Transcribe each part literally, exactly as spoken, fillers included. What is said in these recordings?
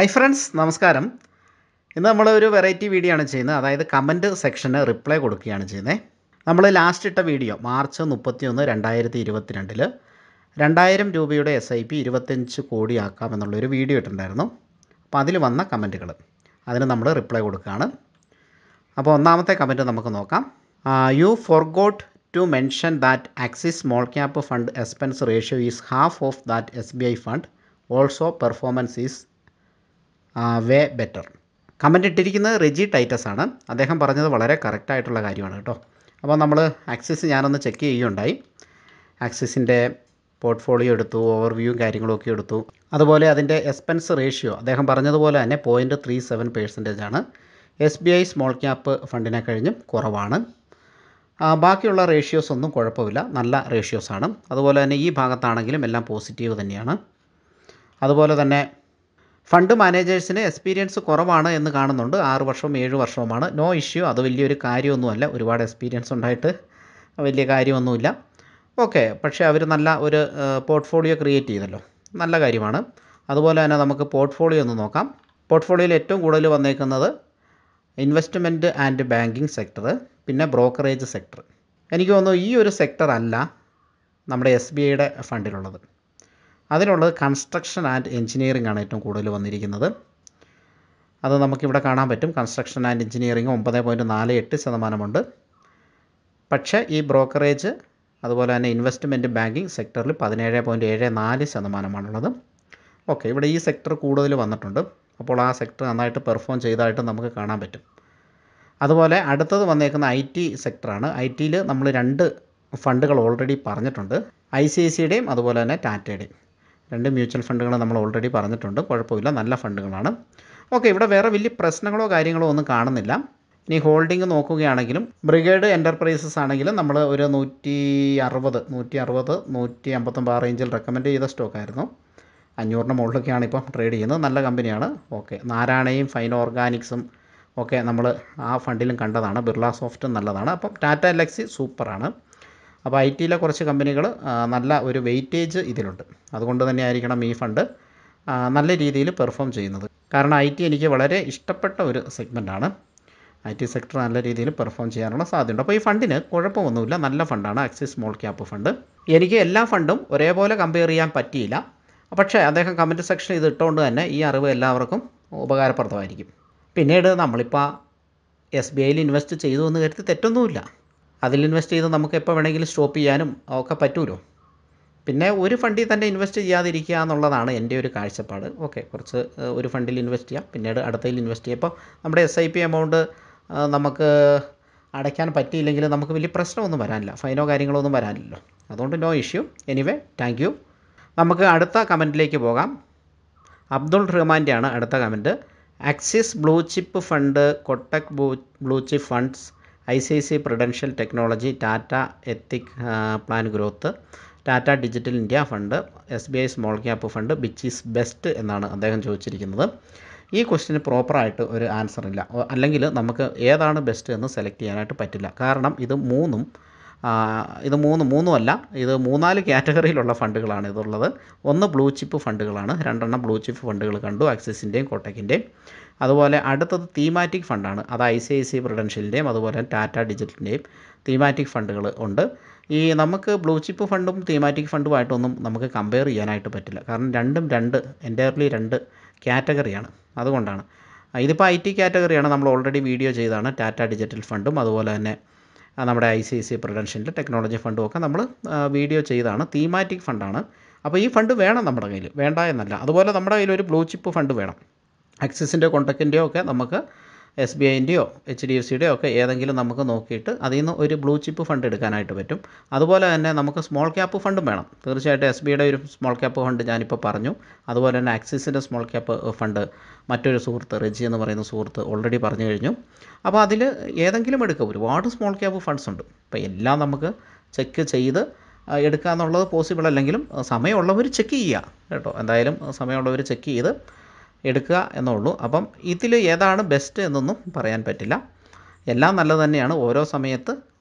Hi friends, നമസ്കാരം. ഇന്ന് നമ്മൾ ഒരു വെറൈറ്റി വീഡിയോ ആണ് ചെയ്യുന്നത്. അതായത് കമന്റ് സെക്ഷന് റിപ്ലൈ കൊടുക്കുകയാണ് ചെയ്യുന്നത്. നമ്മൾ ലാസ്റ്റ് ഇട്ട വീഡിയോ മാർച്ച് മുപ്പത്തിയൊന്ന് രണ്ടായിരത്തി ഇരുപത്തിരണ്ടിൽ രണ്ടായിരം രൂപയുടെ എസ് ഐ പി ഇരുപത്തഞ്ച് കോടി ആക്കാം എന്നുള്ളൊരു വീഡിയോ ഇട്ടിട്ടുണ്ടായിരുന്നു. അപ്പോൾ അതിൽ വന്ന കമൻറ്റുകൾ അതിന് നമ്മൾ റിപ്ലൈ കൊടുക്കുകയാണ്. അപ്പോൾ ഒന്നാമത്തെ കമൻറ്റ് നമുക്ക് നോക്കാം. You forgot to mention that Axis small cap fund expense ratio is half of that S B I fund. Also performance is way better. Comment ഇട്ടിരിക്കുന്നത് റെജി ടൈറ്റസ് ആണ്. അദ്ദേഹം പറഞ്ഞത് വളരെ കറക്റ്റായിട്ടുള്ള കാര്യമാണ് കേട്ടോ. അപ്പോൾ നമ്മൾ ആക്സിസ് ഞാനൊന്ന് ചെക്ക് ചെയ്യുകയുണ്ടായി. ആക്സിസിൻ്റെ പോർട്ട്ഫോളിയോ എടുത്തു, ഓവർവ്യൂവും കാര്യങ്ങളൊക്കെ എടുത്തു. അതുപോലെ അതിൻ്റെ എക്സ്പെൻസ് റേഷ്യോ അദ്ദേഹം പറഞ്ഞതുപോലെ തന്നെ പോയിൻറ്റ് ത്രീ സെവൻ പേഴ്സൻറ്റേജ് ആണ്. S B I small cap ഫണ്ടിനെ കഴിഞ്ഞും കുറവാണ്. ബാക്കിയുള്ള റേഷ്യോസ് ഒന്നും കുഴപ്പമില്ല, നല്ല റേഷ്യോസാണ്. അതുപോലെ തന്നെ ഈ ഭാഗത്താണെങ്കിലും എല്ലാം പോസിറ്റീവ് തന്നെയാണ്. അതുപോലെ തന്നെ ഫണ്ട് മാനേജേഴ്സിന് എക്സ്പീരിയൻസ് കുറവാണ് എന്ന് കാണുന്നുണ്ട്. ആറ് വർഷവും ഏഴ് വർഷവുമാണ്. നോ ഇഷ്യൂ, അത് വലിയൊരു കാര്യമൊന്നുമല്ല. ഒരുപാട് എക്സ്പീരിയൻസ് ഉണ്ടായിട്ട് വലിയ കാര്യമൊന്നുമില്ല. ഓക്കെ, പക്ഷേ അവർ നല്ല ഒരു പോർട്ട്ഫോളിയോ ക്രിയേറ്റ് ചെയ്തല്ലോ, നല്ല കാര്യമാണ്. അതുപോലെ തന്നെ നമുക്ക് പോർട്ട്ഫോളിയോ ഒന്ന് നോക്കാം. പോർട്ട്ഫോളിയോയിൽ ഏറ്റവും കൂടുതൽ വന്നേക്കുന്നത് ഇൻവെസ്റ്റ്മെൻറ്റ് ആൻഡ് ബാങ്കിങ് സെക്ടർ, പിന്നെ ബ്രോക്കറേജ് സെക്ടർ. എനിക്ക് തോന്നുന്നു ഈ ഒരു സെക്ടർ അല്ല നമ്മുടെ എസ് ബി ഐയുടെ ഫണ്ടിലുള്ളത്. അതിനുള്ളത് കൺസ്ട്രക്ഷൻ ആൻഡ് എഞ്ചിനീയറിംഗ് ആണ് ഏറ്റവും കൂടുതൽ വന്നിരിക്കുന്നത്. അത് നമുക്കിവിടെ കാണാൻ പറ്റും. കൺസ്ട്രക്ഷൻ ആൻഡ് എഞ്ചിനീയറിംഗ് ഒമ്പത് പോയിൻറ്റ് നാല് എട്ട് ശതമാനമുണ്ട്. പക്ഷേ ഈ ബ്രോക്കറേജ് അതുപോലെ തന്നെ ഇൻവെസ്റ്റ്മെൻറ്റ് ബാങ്കിങ് സെക്ടറിൽ പതിനേഴ് പോയിൻറ്റ് ഏഴ് നാല് ശതമാനമാണുള്ളത്. ഓക്കെ, ഇവിടെ ഈ സെക്ടർ കൂടുതൽ വന്നിട്ടുണ്ട്. അപ്പോൾ ആ സെക്ടർ നന്നായിട്ട് പെർഫോം ചെയ്തതായിട്ട് നമുക്ക് കാണാൻ പറ്റും. അതുപോലെ അടുത്തത് വന്നേക്കുന്ന ഐ ടി സെക്ടറാണ്. ഐ ടിയിൽ നമ്മൾ രണ്ട് ഫണ്ടുകൾ ഓൾറെഡി പറഞ്ഞിട്ടുണ്ട്. ഐ സി ഐ സിയുടെയും അതുപോലെ തന്നെ ടാറ്റയുടെയും രണ്ട് മ്യൂച്വൽ ഫണ്ടുകൾ നമ്മൾ ഓൾറെഡി പറഞ്ഞിട്ടുണ്ട്. കുഴപ്പമില്ല, നല്ല ഫണ്ടുകളാണ്. ഓക്കെ, ഇവിടെ വേറെ വലിയ പ്രശ്നങ്ങളോ കാര്യങ്ങളോ ഒന്നും കാണുന്നില്ല. ഇനി ഹോൾഡിംഗ് നോക്കുകയാണെങ്കിലും ബ്രിഗേഡ് എൻ്റർപ്രൈസസ് ആണെങ്കിലും നമ്മൾ ഒരു നൂറ്റി അറുപത് നൂറ്റി അറുപത് നൂറ്റി അമ്പത്തൊമ്പത് റേഞ്ചിൽ റെക്കമെൻഡ് ചെയ്ത സ്റ്റോക്കായിരുന്നു. അഞ്ഞൂറിന് മുകളിലൊക്കെയാണ് ഇപ്പം ട്രേഡ് ചെയ്യുന്നത്. നല്ല കമ്പനിയാണ്. ഓക്കെ, നാരായണയും ഫൈൻ ഓർഗാനിക്സും ഒക്കെ നമ്മൾ ആ ഫണ്ടിലും കണ്ടതാണ്. ബിർള സോഫ്റ്റും നല്ലതാണ്. അപ്പം ടാറ്റ എലക്സി സൂപ്പറാണ്. അപ്പോൾ ഐ ടിയിലെ കുറച്ച് കമ്പനികൾ നല്ല ഒരു വെയിറ്റേജ് ഇതിലുണ്ട്. അതുകൊണ്ട് തന്നെ ആയിരിക്കണം ഈ ഫണ്ട് നല്ല രീതിയിൽ പെർഫോം ചെയ്യുന്നത്. കാരണം ഐ ടി എനിക്ക് വളരെ ഇഷ്ടപ്പെട്ട ഒരു സെഗ്മെൻറ്റാണ്. ഐ ടി സെക്ടർ നല്ല രീതിയിൽ പെർഫോം ചെയ്യാനുള്ള സാധ്യതയുണ്ട്. അപ്പോൾ ഈ ഫണ്ടിന് കുഴപ്പമൊന്നുമില്ല, നല്ല ഫണ്ടാണ് ആക്സിസ് സ്മോൾ ക്യാപ്പ് ഫണ്ട്. എനിക്ക് എല്ലാ ഫണ്ടും ഒരേപോലെ കമ്പയർ ചെയ്യാൻ പറ്റിയില്ല. പക്ഷേ അദ്ദേഹം കമൻറ്റ് സെക്ഷനിൽ ഇത് ഇട്ടുകൊണ്ട് തന്നെ ഈ അറിവ് എല്ലാവർക്കും ഉപകാരപ്രദമായിരിക്കും. പിന്നീട് നമ്മളിപ്പോൾ എസ് ബി ഐയിൽ ഇൻവെസ്റ്റ് ചെയ്തു എന്ന് കരുതി തെറ്റൊന്നുമില്ല. അതിൽ ഇൻവെസ്റ്റ് ചെയ്ത് നമുക്ക് എപ്പോൾ വേണമെങ്കിലും സ്റ്റോപ്പ് ചെയ്യാനും ഒക്കെ പറ്റുമല്ലോ. പിന്നെ ഒരു ഫണ്ടിൽ തന്നെ ഇൻവെസ്റ്റ് ചെയ്യാതിരിക്കുക എന്നുള്ളതാണ് എൻ്റെ ഒരു കാഴ്ചപ്പാട്. ഓക്കെ, കുറച്ച് ഒരു ഫണ്ടിൽ ഇൻവെസ്റ്റ് ചെയ്യാം, പിന്നീട് അടുത്തതിൽ ഇൻവെസ്റ്റ് ചെയ്യാം. ഇപ്പോൾ നമ്മുടെ എസ് ഐ പി എമൗണ്ട് നമുക്ക് അടയ്ക്കാൻ പറ്റിയില്ലെങ്കിൽ നമുക്ക് വലിയ പ്രശ്നമൊന്നും വരാനില്ല, ഫൈനോ കാര്യങ്ങളോ ഒന്നും വരാനില്ലല്ലോ. അതുകൊണ്ട് no issue. Anyway, thank you. നമുക്ക് അടുത്ത കമൻറ്റിലേക്ക് പോകാം. അബ്ദുൾ റഹ്മാൻ്റെ ആണ് അടുത്ത comment. Axis blue chip fund, Kotak blue blue chip funds, I C I C Prudential technology, Tata ethic plan growth, Tata digital India fund, S B I small cap fund, which is best എന്നാണ് അദ്ദേഹം ചോദിച്ചിരിക്കുന്നത്. ഈ ക്വസ്റ്റിന് പ്രോപ്പറായിട്ട് ഒരു ആൻസർ ഇല്ല. അല്ലെങ്കിൽ നമുക്ക് ഏതാണ് ബെസ്റ്റ് എന്ന് സെലക്ട് ചെയ്യാനായിട്ട് പറ്റില്ല. കാരണം ഇത് മൂന്നും ഇത് മൂന്ന് മൂന്നുമല്ല ഇത് മൂന്നാല് കാറ്റഗറിയിലുള്ള ഫണ്ടുകളാണ് ഇതുള്ളത്. ഒന്ന് ബ്ലൂ ചിപ്പ് ഫണ്ടുകളാണ്. രണ്ടെണ്ണം ബ്ലൂ ചിപ്പ് ഫണ്ടുകൾ കണ്ടു, ആക്സിസിൻ്റെയും കോട്ടക്കിൻ്റെയും. അതുപോലെ അടുത്തത് തീമാറ്റിക് ഫണ്ടാണ്. അത് ഐ സി ഐ സി പ്രുഡൻഷ്യലിൻ്റെയും അതുപോലെ ടാറ്റ ഡിജിറ്റലിൻ്റെയും തീമാറ്റിക് ഫണ്ടുകൾ ഉണ്ട്. ഈ നമുക്ക് ബ്ലൂ ചിപ്പ് ഫണ്ടും തീമാറ്റിക് ഫണ്ടുമായിട്ടൊന്നും നമുക്ക് കമ്പയർ ചെയ്യാനായിട്ട് പറ്റില്ല. കാരണം രണ്ടും രണ്ട് എൻറ്റയർലി രണ്ട് കാറ്റഗറിയാണ്. അതുകൊണ്ടാണ് ഇതിപ്പോൾ ഐ ടി കാറ്റഗറിയാണ്. നമ്മൾ ഓൾറെഡി വീഡിയോ ചെയ്താണ്. ടാറ്റ ഡിജിറ്റൽ ഫണ്ടും അതുപോലെ തന്നെ നമ്മുടെ ഐ സി ഐ സി പ്രുഡൻഷ്യലിൻ്റെ ടെക്നോളജി ഫണ്ടും ഒക്കെ നമ്മൾ വീഡിയോ ചെയ്താണ്. തീമാറ്റിക് ഫണ്ടാണ്. അപ്പോൾ ഈ ഫണ്ട് വേണം നമ്മുടെ കയ്യിൽ, വേണ്ട എന്നല്ല. അതുപോലെ നമ്മുടെ കയ്യിൽ ഒരു ബ്ലൂ ചിപ്പ് ഫണ്ട് വേണം. ആക്സിസിൻ്റെ കോണ്ടക്കിൻ്റെയോ ഒക്കെ നമുക്ക് എസ് ബി ഐൻ്റെയോ എച്ച് ഡി എഫ് സിയുടെയോ ഒക്കെ ഏതെങ്കിലും നമുക്ക് നോക്കിയിട്ട് അതിൽ നിന്ന് ഒരു ബ്ലൂ ചിപ്പ് ഫണ്ട് എടുക്കാനായിട്ട് പറ്റും. അതുപോലെ തന്നെ നമുക്ക് സ്മോൾ ക്യാപ്പ് ഫണ്ടും വേണം. തീർച്ചയായിട്ടും എസ് ബി ഐയുടെ ഒരു സ്മോൾ ക്യാപ്പ് ഫണ്ട് ഞാനിപ്പോൾ പറഞ്ഞു. അതുപോലെ തന്നെ ആക്സിസിൻ്റെ സ്മോൾ ക്യാപ്പ് ഫണ്ട് മറ്റൊരു സുഹൃത്ത് റെജി എന്ന് പറയുന്ന സുഹൃത്ത് ഓൾറെഡി പറഞ്ഞു കഴിഞ്ഞു. അപ്പോൾ അതിൽ ഏതെങ്കിലും എടുക്കുക. ഒരുപാട് സ്മോൾ ക്യാപ്പ് ഫണ്ട്സ് ഉണ്ട്. അപ്പോൾ എല്ലാം നമുക്ക് ചെക്ക് ചെയ്ത് എടുക്കുക എന്നുള്ളത് പോസിബിൾ അല്ലെങ്കിലും സമയമുള്ളവർ ചെക്ക് ചെയ്യുക കേട്ടോ. എന്തായാലും സമയമുള്ളവർ ചെക്ക് ചെയ്ത് എടുക്കുക എന്നുള്ളൂ. അപ്പം ഇതിൽ ഏതാണ് ബെസ്റ്റ് എന്നൊന്നും പറയാൻ പറ്റില്ല. എല്ലാം നല്ലത് തന്നെയാണ്. ഓരോ സമയത്ത്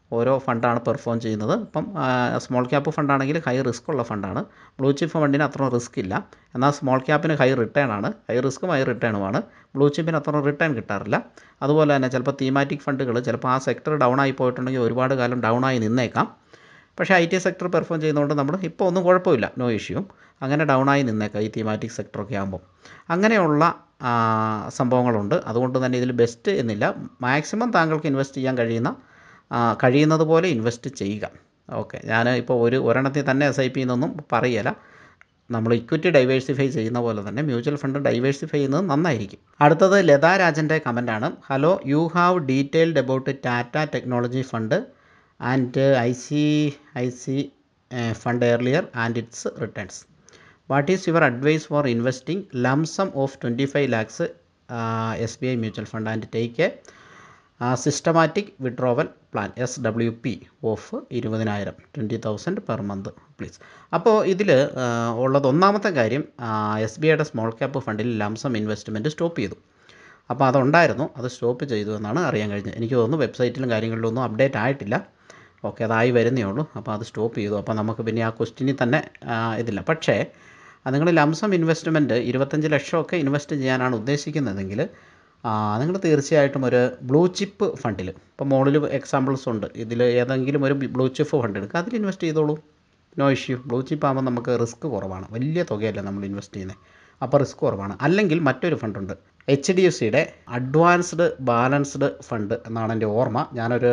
ഓരോ ഫണ്ടാണ് പെർഫോം ചെയ്യുന്നത്. ഇപ്പം സ്മോൾ ക്യാപ്പ് ഫണ്ടാണെങ്കിൽ ഹൈ റിസ്ക് ഉള്ള ഫണ്ടാണ്. ബ്ലൂ ചിപ്പ് ഫണ്ടിന് അത്ര റിസ്ക് ഇല്ല. എന്നാൽ സ്മോൾ ക്യാപ്പിന് ഹൈ റിട്ടേൺ ആണ്. ഹൈ റിസ്ക്കും ഹൈ റിട്ടേണുമാണ്. ബ്ലൂ ചിപ്പിന് അത്ര റിട്ടേൺ കിട്ടാറില്ല. അതുപോലെ തന്നെ ചിലപ്പോൾ തീമാറ്റിക് ഫണ്ടുകൾ ചിലപ്പോൾ ആ സെക്ടർ ഡൗൺ ആയി പോയിട്ടുണ്ടെങ്കിൽ ഒരുപാട് കാലം ഡൗൺ ആയി നിന്നേക്കാം. പക്ഷേ ഐ ടി സെക്ടർ പെർഫോം ചെയ്യുന്നതുകൊണ്ട് നമ്മൾ ഇപ്പോൾ ഒന്നും കുഴപ്പമില്ല, നോ ഇഷ്യൂ. അങ്ങനെ ഡൗൺ ആയി നിന്നേക്കാം ഈ തീമാറ്റിക് സെക്ടറൊക്കെ ആകുമ്പോൾ. അങ്ങനെയുള്ള സംഭവങ്ങളുണ്ട്. അതുകൊണ്ട് തന്നെ ഇതിൽ ബെസ്റ്റ് എന്നില്ല. മാക്സിമം താങ്കൾക്ക് ഇൻവെസ്റ്റ് ചെയ്യാൻ കഴിയുന്ന കഴിയുന്നത് പോലെ ഇൻവെസ്റ്റ് ചെയ്യുക. ഓക്കെ, ഞാൻ ഇപ്പോൾ ഒരു ഒരെണ്ണത്തിൽ തന്നെ എസ് ഐ പി എന്നൊന്നും പറയല. നമ്മൾ ഇക്വിറ്റി ഡൈവേഴ്സിഫൈ ചെയ്യുന്ന പോലെ തന്നെ മ്യൂച്വൽ ഫണ്ട് ഡൈവേഴ്സിഫൈ ചെയ്യുന്നത് നന്നായിരിക്കും. അടുത്തത് ലതാ രാജൻ്റെ കമൻറ്റാണ്. Hello, you have detailed about Tata technology fund and I C I C fund earlier and its returns. What is your advice for investing lump sum of twenty-five lakhs uh, S B I mutual fund and take a uh, systematic withdrawal plan S W P of ഇരുപതിനായിരം twenty thousand per month please. അപ്പോൾ ഇതിൽ ഉള്ളത് ഒന്നാമത്തെ കാര്യം, S B ഐയുടെ small cap ഫണ്ടിൽ lump sum investment stop ചെയ്തു. അപ്പോൾ അതുണ്ടായിരുന്നു, അത് സ്റ്റോപ്പ് ചെയ്തു എന്നാണ് അറിയാൻ കഴിഞ്ഞത്. എനിക്ക് തോന്നുന്നു വെബ്സൈറ്റിലും കാര്യങ്ങളിലൊന്നും അപ്ഡേറ്റ് ആയിട്ടില്ല. ഓക്കെ, അതായി വരുന്നേ ഉള്ളൂ. അപ്പോൾ അത് സ്റ്റോപ്പ് ചെയ്തു. അപ്പോൾ നമുക്ക് പിന്നെ ആ ക്വസ്റ്റ്യനിൽ തന്നെ ഇതില്ല. പക്ഷേ നിങ്ങൾ ലംസം ഇൻവെസ്റ്റ്മെൻറ്റ് ഇരുപത്തഞ്ച് ലക്ഷമൊക്കെ ഇൻവെസ്റ്റ് ചെയ്യാനാണ് ഉദ്ദേശിക്കുന്നതെങ്കിൽ നിങ്ങൾ തീർച്ചയായിട്ടും ഒരു ബ്ലൂ ചിപ്പ് ഫണ്ടിൽ, ഇപ്പോൾ മോളിൽ എക്സാമ്പിൾസ് ഉണ്ട്, ഇതിൽ ഏതെങ്കിലും ഒരു ബ്ലൂ ചിപ്പ് ഫണ്ട് എടുക്കുക, അതിൽ ഇൻവെസ്റ്റ് ചെയ്തോളൂ, നോ ഇഷ്യൂ. ബ്ലൂ ചിപ്പ് ആകുമ്പോൾ നമുക്ക് റിസ്ക് കുറവാണ്, വലിയ തുകയല്ല നമ്മൾ ഇൻവെസ്റ്റ് ചെയ്യുന്നത്, അപ്പോൾ റിസ്ക് കുറവാണ്. അല്ലെങ്കിൽ മറ്റൊരു ഫണ്ടുണ്ട്, എച്ച് ഡി എഫ് സിയുടെ അഡ്വാൻസ്ഡ് ബാലൻസ്ഡ് ഫണ്ട് എന്നാണ് എൻ്റെ ഓർമ്മ. ഞാനൊരു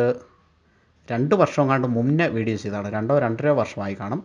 രണ്ട് വർഷം കണ്ട് മുന്നേ വീഡിയോ ചെയ്തതാണ്, രണ്ടോ രണ്ടര വർഷമായി കാണും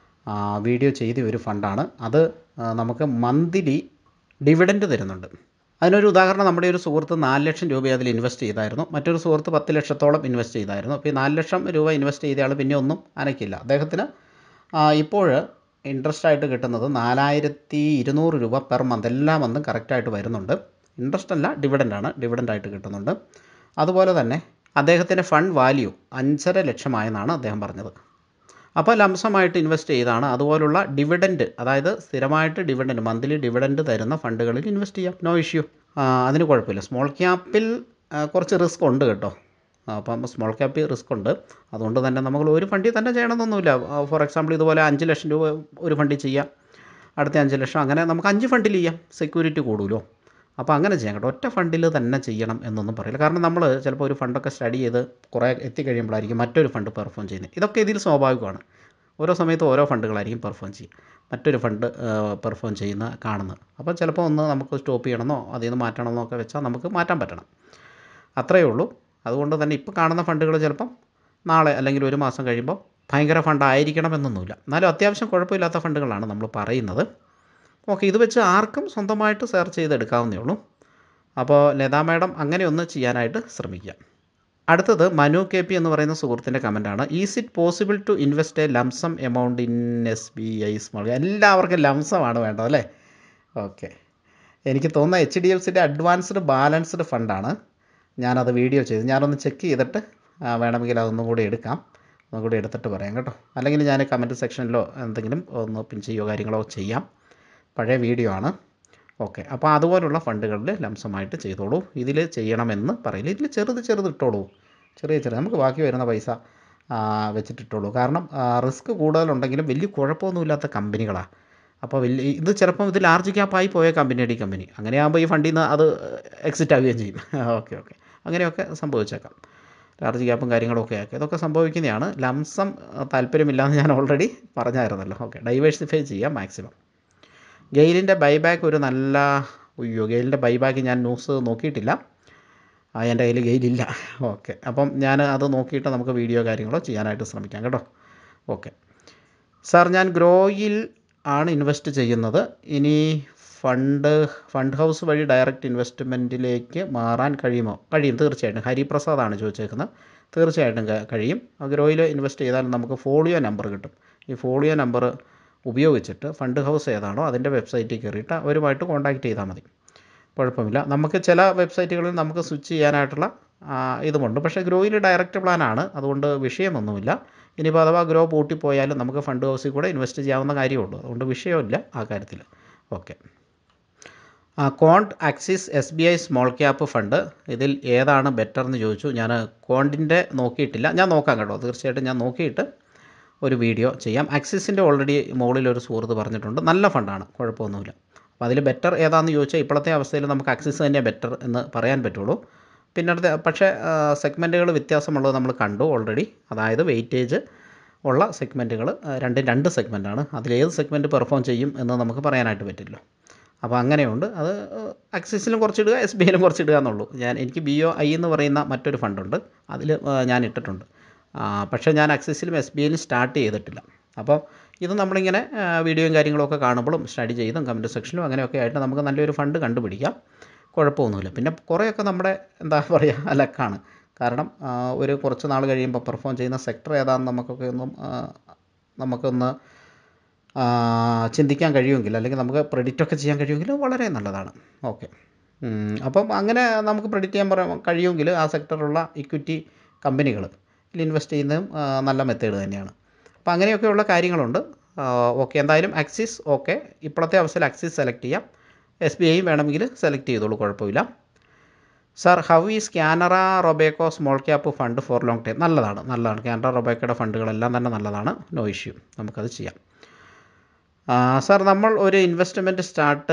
വീഡിയോ ചെയ്ത ഒരു ഫണ്ടാണ് അത്. നമുക്ക് മന്ത്ലി ഡിവിഡൻഡ് തരുന്നുണ്ട്. അതിനൊരു ഉദാഹരണം, നമ്മുടെ ഒരു സുഹൃത്ത് നാല് ലക്ഷം രൂപ അതിൽ ഇൻവെസ്റ്റ് ചെയ്തായിരുന്നു, മറ്റൊരു സുഹൃത്ത് പത്ത് ലക്ഷത്തോളം ഇൻവെസ്റ്റ് ചെയ്തായിരുന്നു. അപ്പോൾ ഈ നാല് ലക്ഷം രൂപ ഇൻവെസ്റ്റ് ചെയ്ത ആൾ പിന്നെ ഒന്നും അനക്കില്ല. അദ്ദേഹത്തിന് ഇപ്പോൾ ഇൻട്രസ്റ്റ് ആയിട്ട് കിട്ടുന്നത് നാലായിരത്തി ഇരുന്നൂറ് രൂപ പെർ മന്ത്, എല്ലാ മന്തും കറക്റ്റായിട്ട് വരുന്നുണ്ട്. ഇൻട്രസ്റ്റ് അല്ല, ഡിവിഡൻ്റാണ്, ഡിവിഡൻ്റായിട്ട് കിട്ടുന്നുണ്ട്. അതുപോലെ തന്നെ അദ്ദേഹത്തിൻ്റെ ഫണ്ട് വാല്യൂ അഞ്ചര ലക്ഷമായെന്നാണ് അദ്ദേഹം പറഞ്ഞത്. അപ്പോൾ ലംസമായിട്ട് ഇൻവെസ്റ്റ് ചെയ്താണ്. അതുപോലുള്ള ഡിവിഡൻറ്റ്, അതായത് സ്ഥിരമായിട്ട് ഡിവിഡൻറ്റ്, മന്ത്ലി ഡിവിഡൻറ്റ് തരുന്ന ഫണ്ടുകളിൽ ഇൻവെസ്റ്റ് ചെയ്യാം, നോ ഇഷ്യൂ. അതിന് കുഴപ്പമില്ല. സ്മോൾ ക്യാപ്പിൽ കുറച്ച് റിസ്ക് ഉണ്ട് കേട്ടോ. അപ്പം സ്മോൾ ക്യാപ്പിൽ റിസ്ക് ഉണ്ട്. അതുകൊണ്ട് തന്നെ നമ്മൾ ഒരു ഫണ്ടിൽ തന്നെ ചെയ്യണമെന്നൊന്നുമില്ല. ഫോർ എക്സാമ്പിൾ ഇതുപോലെ അഞ്ച് ലക്ഷം രൂപ ഒരു ഫണ്ടിൽ ചെയ്യാം, അടുത്ത അഞ്ച് ലക്ഷം, അങ്ങനെ നമുക്ക് അഞ്ച് ഫണ്ടിൽ ചെയ്യാം, സെക്യൂരിറ്റി കൂടുമല്ലോ. അപ്പോൾ അങ്ങനെ ചെയ്യാം കേട്ടോ. ഒറ്റ ഫണ്ടിൽ തന്നെ ചെയ്യണം എന്നൊന്നും പറയില്ല. കാരണം നമ്മൾ ചിലപ്പോൾ ഒരു ഫണ്ടൊക്കെ സ്റ്റഡി ചെയ്ത് കുറേ എത്തിക്കഴിയുമ്പോഴായിരിക്കും മറ്റൊരു ഫണ്ട് പെർഫോം ചെയ്യുന്നത്. ഇതൊക്കെ ഇതിൽ സ്വാഭാവികമാണ്. ഓരോ സമയത്ത് ഓരോ ഫണ്ടുകളായിരിക്കും പെർഫോം ചെയ്യും, മറ്റൊരു ഫണ്ട് പെർഫോം ചെയ്യുന്ന കാണുന്നത്. അപ്പോൾ ചിലപ്പോൾ ഒന്ന് നമുക്ക് സ്റ്റോപ്പ് ചെയ്യണമെന്നോ അതിൽ നിന്ന് മാറ്റണമെന്നോ ഒക്കെ വെച്ചാൽ നമുക്ക് മാറ്റാൻ പറ്റണം, അത്രയേ ഉള്ളൂ. അതുകൊണ്ട് തന്നെ ഇപ്പോൾ കാണുന്ന ഫണ്ടുകൾ ചിലപ്പം നാളെ അല്ലെങ്കിൽ ഒരു മാസം കഴിയുമ്പോൾ ഭയങ്കര ഫണ്ടായിരിക്കണമെന്നൊന്നുമില്ല. എന്നാലും അത്യാവശ്യം കുഴപ്പമില്ലാത്ത ഫണ്ടുകളാണ് നമ്മൾ പറയുന്നത്. ഓക്കെ, ഇത് വെച്ച് ആർക്കും സ്വന്തമായിട്ട് സെർച്ച് ചെയ്തെടുക്കാവുന്നേ ഉള്ളൂ. അപ്പോൾ ലതാ മാഡം അങ്ങനെ ഒന്ന് ചെയ്യാനായിട്ട് ശ്രമിക്കുക. അടുത്തത് മനു കെ പി എന്ന് പറയുന്ന സുഹൃത്തിൻ്റെ കമൻറ്റാണ്. Is it possible to invest a lump sum amount in S B I small? എല്ലാവർക്കും ലംസമാണ് വേണ്ടത് അല്ലേ? ഓക്കെ, എനിക്ക് തോന്നുന്ന എച്ച് ഡി എഫ് സിൻ്റെ അഡ്വാൻസ്ഡ് ബാലൻസ്ഡ് ഫണ്ടാണ്. ഞാനത് വീഡിയോ ചെയ്തു, ഞാനൊന്ന് ചെക്ക് ചെയ്തിട്ട് വേണമെങ്കിൽ അതൊന്നും കൂടി എടുക്കാം, ഒന്നും കൂടി എടുത്തിട്ട് പറയാം കേട്ടോ. അല്ലെങ്കിൽ ഞാൻ കമൻറ്റ് സെക്ഷനിലോ എന്തെങ്കിലും ഒന്ന് പിൻ ചെയ്യുകയോ കാര്യങ്ങളോ ചെയ്യാം, പഴയ വീഡിയോ ആണ്. ഓക്കെ, അപ്പോൾ അതുപോലുള്ള ഫണ്ടുകളിൽ ലംസമായിട്ട് ചെയ്തോളൂ. ഇതിൽ ചെയ്യണമെന്ന് പറയില്ല, ഇതിൽ ചെറുത് ചെറുത് ഇട്ടോളൂ, ചെറിയ ചെറിയ നമുക്ക് ബാക്കി വരുന്ന പൈസ വെച്ചിട്ടിട്ടോളൂ. കാരണം റിസ്ക് കൂടുതലുണ്ടെങ്കിലും വലിയ കുഴപ്പമൊന്നുമില്ലാത്ത കമ്പനികളാണ്. അപ്പോൾ വലിയ ഇത് ചിലപ്പം ഇത് ലാർജ് ക്യാപ്പായി പോയ കമ്പനി ഡി കമ്പനി, അങ്ങനെയാകുമ്പോൾ ഈ ഫണ്ടിൽ നിന്ന് അത് എക്സിറ്റ് ആവുകയും ചെയ്യും. ഓക്കെ ഓക്കെ അങ്ങനെയൊക്കെ സംഭവിച്ചേക്കാം, ലാർജ് ക്യാപ്പും കാര്യങ്ങളൊക്കെ ആക്കി ഇതൊക്കെ സംഭവിക്കുന്നതാണ്. ലംസം താല്പര്യമില്ലാന്ന് ഞാൻ ഓൾറെഡി പറഞ്ഞായിരുന്നല്ലോ. ഓക്കെ, ഡൈവേഴ്സിഫൈ ചെയ്യാം മാക്സിമം. ഗെയിലിൻ്റെ ബൈബാക്ക് ഒരു നല്ല, അയ്യോ ഗെയിലിൻ്റെ ബൈബാക്ക് ഞാൻ ന്യൂസ് നോക്കിയിട്ടില്ല, എൻ്റെ കയ്യിൽ ഗെയിലില്ല. ഓക്കെ, അപ്പം ഞാൻ അത് നോക്കിയിട്ട് നമുക്ക് വീഡിയോ കാര്യങ്ങളോ ചെയ്യാനായിട്ട് ശ്രമിക്കാം കേട്ടോ. ഓക്കെ സാർ, ഞാൻ ഗ്രോയിൽ ആണ് ഇൻവെസ്റ്റ് ചെയ്യുന്നത്. ഇനി ഫണ്ട് ഫണ്ട് ഹൗസ് വഴി ഡയറക്റ്റ് ഇൻവെസ്റ്റ്മെൻറ്റിലേക്ക് മാറാൻ കഴിയുമോ? കഴിയും, തീർച്ചയായിട്ടും. ഹരിപ്രസാദാണ് ചോദിച്ചേക്കുന്നത്. തീർച്ചയായിട്ടും കഴിയും. ഗ്രോയിൽ ഇൻവെസ്റ്റ് ചെയ്താൽ നമുക്ക് ഫോളിയോ നമ്പർ കിട്ടും. ഈ ഫോളിയോ നമ്പർ ഉപയോഗിച്ചിട്ട് ഫണ്ട് ഹൗസ് ഏതാണോ അതിൻ്റെ വെബ്സൈറ്റിൽ കയറിയിട്ട് അവരുമായിട്ട് കോൺടാക്റ്റ് ചെയ്താൽ മതി, കുഴപ്പമില്ല. നമുക്ക് ചില വെബ്സൈറ്റുകളിൽ നമുക്ക് സ്വിച്ച് ചെയ്യാനായിട്ടുള്ള ഇതുമുണ്ട്, പക്ഷേ ഗ്രോയിൽ ഡയറക്റ്റ് പ്ലാനാണ്, അതുകൊണ്ട് വിഷയമൊന്നുമില്ല. ഇനിയിപ്പോൾ അഥവാ ഗ്രോ പൂട്ടിപ്പോയാലും നമുക്ക് ഫണ്ട് ഹൗസിൽ കൂടെ ഇൻവെസ്റ്റ് ചെയ്യാവുന്ന കാര്യമുള്ളൂ, അതുകൊണ്ട് വിഷയമില്ല ആ കാര്യത്തിൽ. ഓക്കെ, കോണ്ട് Axis S B I small cap fund ഇതിൽ ഏതാണ് ബെറ്റർ എന്ന് ചോദിച്ചു. ഞാൻ കോണ്ടിൻ്റെ നോക്കിയിട്ടില്ല, ഞാൻ നോക്കാം കേട്ടോ, തീർച്ചയായിട്ടും ഞാൻ നോക്കിയിട്ട് ഒരു വീഡിയോ ചെയ്യാം. ആക്സിസിൻ്റെ ഓൾറെഡി മുകളിലൊരു സുഹൃത്ത് പറഞ്ഞിട്ടുണ്ട്, നല്ല ഫണ്ടാണ്, കുഴപ്പമൊന്നുമില്ല. അപ്പോൾ അതിൽ ബെറ്റർ ഏതാണെന്ന് ചോദിച്ചാൽ ഇപ്പോഴത്തെ അവസ്ഥയിൽ നമുക്ക് ആക്സിസ് തന്നെ ബെറ്റർ എന്ന് പറയാൻ പറ്റുള്ളൂ. പിന്നെ അടുത്ത പക്ഷേ സെഗ്മെൻറ്റുകൾ വ്യത്യാസമുള്ളത് നമ്മൾ കണ്ടു ഓൾറെഡി. അതായത് വെയിറ്റേജ് ഉള്ള സെഗ്മെൻറ്റുകൾ രണ്ട് രണ്ട് സെഗ്മെൻറ്റാണ്. അതിലേത് സെഗ്മെൻറ്റ് പെർഫോം ചെയ്യും എന്ന് നമുക്ക് പറയാനായിട്ട് പറ്റില്ല. അപ്പോൾ അങ്ങനെയുണ്ട്. അത് ആക്സിസിലും കുറച്ചിടുക, എസ് ബി ഐയിലും കുറച്ചിടുക എന്നുള്ളൂ. ഞാൻ എനിക്ക് ബി ഒ ഐ എന്ന് പറയുന്ന മറ്റൊരു ഫണ്ടുണ്ട്, അതിൽ ഞാൻ ഇട്ടിട്ടുണ്ട്. പക്ഷേ ഞാൻ ആക്സിസിലും എസ് ബി ഐയിലും സ്റ്റാർട്ട് ചെയ്തിട്ടില്ല. അപ്പോൾ ഇത് നമ്മളിങ്ങനെ വീഡിയോയും കാര്യങ്ങളൊക്കെ കാണുമ്പോഴും സ്റ്റഡി ചെയ്തും കമൻറ്റ് സെക്ഷനിലും അങ്ങനെയൊക്കെ ആയിട്ട് നമുക്ക് നല്ലൊരു ഫണ്ട് കണ്ടുപിടിക്കാം, കുഴപ്പമൊന്നുമില്ല. പിന്നെ കുറേയൊക്കെ നമ്മുടെ എന്താ പറയുക ലക്കാണ്. കാരണം ഒരു കുറച്ച് നാൾ കഴിയുമ്പോൾ പെർഫോം ചെയ്യുന്ന സെക്ടർ ഏതാണെന്ന് നമുക്കൊക്കെ ഒന്നും നമുക്കൊന്ന് ചിന്തിക്കാൻ കഴിയുമെങ്കിൽ, അല്ലെങ്കിൽ നമുക്ക് പ്രെഡിക്റ്റൊക്കെ ചെയ്യാൻ കഴിയുമെങ്കിൽ വളരെ നല്ലതാണ്. ഓക്കെ, അപ്പം അങ്ങനെ നമുക്ക് പ്രെഡിക്റ്റ് ചെയ്യാൻ പറയാൻ കഴിയുമെങ്കിൽ ആ സെക്ടറുള്ള ഇക്വിറ്റി കമ്പനികൾ ഇതിൽ ഇൻവെസ്റ്റ് ചെയ്യുന്നതും നല്ല മെത്തേഡ് തന്നെയാണ്. അപ്പോൾ അങ്ങനെയൊക്കെയുള്ള കാര്യങ്ങളുണ്ട്. ഓക്കെ, എന്തായാലും ആക്സിസ് ഓക്കെ, ഇപ്പോഴത്തെ അവസ്ഥയിൽ ആക്സിസ് സെലക്ട് ചെയ്യാം. എസ് ബി ഐയും വേണമെങ്കിൽ സെലക്ട് ചെയ്തോളൂ, കുഴപ്പമില്ല. Sir, how is Canara Robeco small cap fund for long time? നല്ലതാണ്, നല്ലതാണ്. കാനറ റൊബേക്കോയുടെ ഫണ്ടുകളെല്ലാം തന്നെ നല്ലതാണ്, നോ ഇഷ്യൂ, നമുക്കത് ചെയ്യാം. സാർ, നമ്മൾ ഒരു ഇൻവെസ്റ്റ്മെൻറ്റ് സ്റ്റാർട്ട്